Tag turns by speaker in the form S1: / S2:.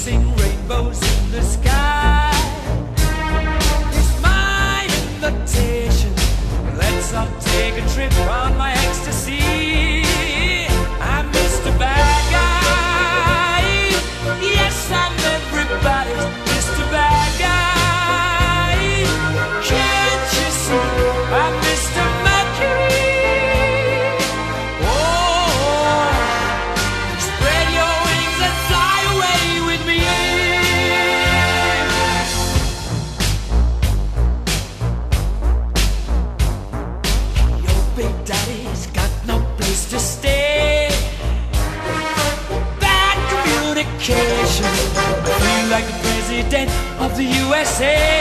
S1: chasing rainbows in the sky. It's my invitation. Let's all take a trip on my ecstasy. I'm Mr. Bad Guy. Yes, I'm everybody's Mr. Bad Guy. Can't you see I'm Mr. Mercury? Oh, spread your wings and fly away with me. Your big daddy's got no place to stay. Bad communication. I feel like the president of the USA.